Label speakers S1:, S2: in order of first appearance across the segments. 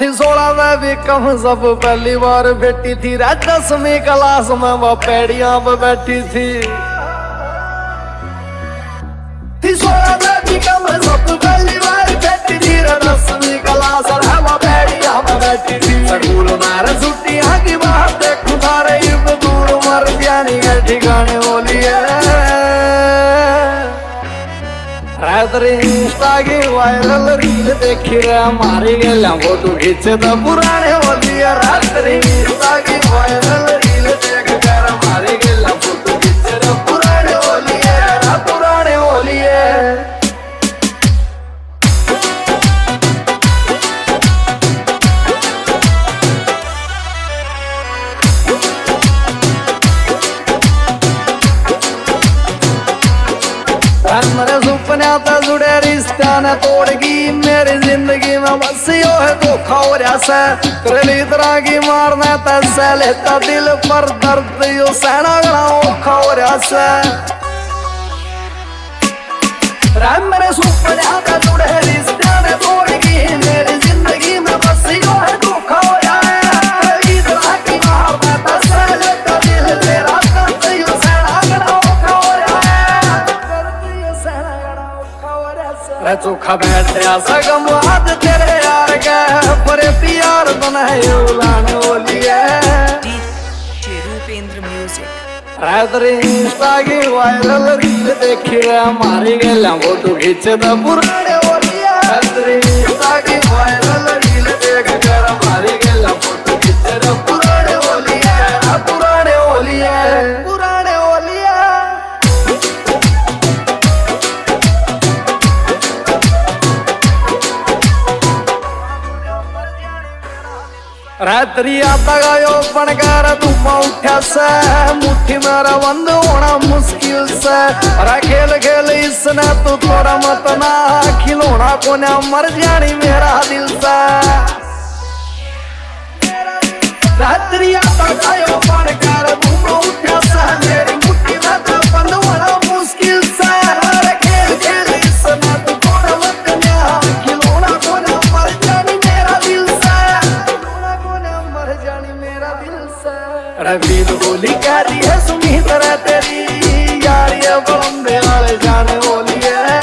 S1: थी 16 में भी कम, सब पहली बार बेटी थी। 10वीं क्लास में वो पैड़ियां पे बैठी थी। 16 में भी कम, सब पहली बार बेटी थी। 10वीं क्लास है वो पैड़ियां पे बैठी थी। स्कूल में छुट्टियां की बात देखूं सारे युग दूर मर जानी के ठिकाने बोलिए। इंस्टा की वायरल रील देखी रे हमारी गेला फोटो खींचे तो पुराने बोलिए। रात्रि इंस्टा की वायरल रील देख कर हमारी गेला फोटो खींचे तो पुराने बोलिए, पुराने बोलिए। मेरे सुपने तो जुड़े रिश्ता ने तोड़गी मेरी जिंदगी में बस यो है धोखा हो रहा तेरे तरह की मारना तैसे लेता दिल पर दर्द यो सहना गला औखा हो रहा मेरे सुपने तो जुड़े रिश्ता ने तोड़गी मेरी जिंदगी में बस यो है धोखा हो रहा है तेरी तरह की मारना तैसे लेता दिल तेरा दर्द यो सहना गला औखा हो रहा है। चोखा बैठा सगम आज तेरे यार के परे प्यार बनाए उलाने बोलिए। इंस्टा की वायरल रील देखी रे हमारी गेला फोटो खींचे तो पुराने बोलिए। इंस्टा की वायरल रील देख कर हमारी गेला फोटो खींचे तो पुराने बोलिए, पुराने बोलिए, पुराने बोलिए। रात्रि आता गयो बनकर तुम उठा से मुट्ठी मेरा बंद होना मुश्किल से। अरे खेल खेल इसने तू थोड़ा मत ना खिलौना को ना मर जानी मेरा दिल से। रात्रि आता गयो बनकर तुम उठा से मेरी मुट्ठी में तो बंद होना मुश्किल से। अरे खेल खेल इसने तू थोड़ा मत ना खिलौना को ना मर जानी मेरा दिल से। रवि बोली कह रही है सुनी तरह तेरी यारी बंदे वाले जाने बोली है।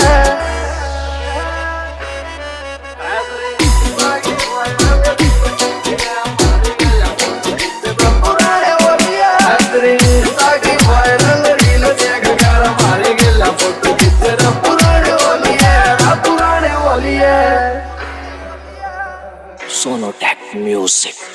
S1: पुराने बोलिए वायरल रील देख कर हमारे गिला फोटो खींचे पुराने बोलिए, पुराने बोलिए।
S2: सोनोटेक म्यूजिक।